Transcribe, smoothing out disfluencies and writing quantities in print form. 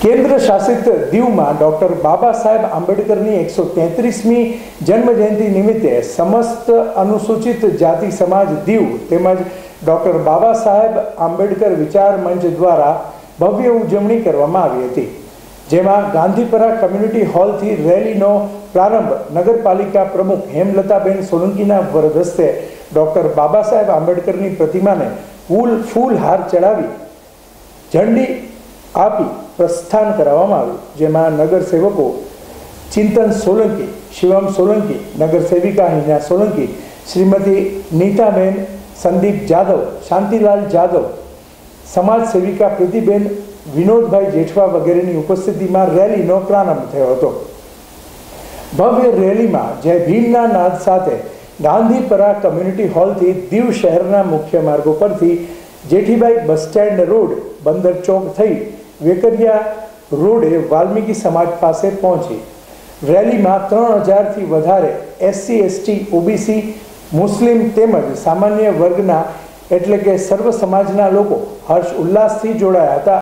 કેન્દ્ર શાસિત દીવમાં ડોક્ટર બાબા સાહેબ આંબેડકરની 133મી જન્મજયંતિ નિમિત્તે સમસ્ત અનુસૂચિત જાતિ સમાજ દીવ તેમજ ડોક્ટર બાબા સાહેબ આંબેડકર વિચાર મંચ દ્વારા ભવ્ય ઉજવણી કરવામાં આવી હતી, જેમાં ગાંધીપરા કમ્યુનિટી હોલથી રેલીનો પ્રારંભ નગરપાલિકા પ્રમુખ હેમલતાબેન સોલંકીના વરદ હસ્તે ડોક્ટર બાબા સાહેબ આંબેડકરની પ્રતિમાને ફૂલહાર ચડાવી ઝંડી આપી પ્રસ્થાન કરાવવામાં આવ્યું, જેમાં નગરસેવકો ચિંતન સોલંકી, શિવમ સોલંકી, નગરસેવિકા હિના સોલંકી, શ્રીમતી નીતાબેન સંદીપ જાદવ, શાંતિલાલ જાદવ, સમાજ સેવિકા પ્રીતિબેન વિનોદભાઈ જેઠવા વગેરેની ઉપસ્થિતિમાં રેલીનો પ્રારંભ થયો હતો। ભવ્ય રેલીમાં જય ભીમના નાદ સાથે ગાંધીપરા કમ્યુનિટી હોલથી દીવ શહેરના મુખ્ય માર્ગો પરથી જેઠીબાઈ બસ સ્ટેન્ડ રોડ, બંદર ચોક થઈ વેકરિયા રોડે વાલ્મીકી સમાજ પાસે પહોંચી રેલીમાં 3000થી વધારે SC, ST, OBC, મુસ્લિમ તેમજ સામાન્ય વર્ગના એટલે કે સર્વ સમાજના લોકો હર્ષ ઉલ્લાસથી જોડાયા હતા।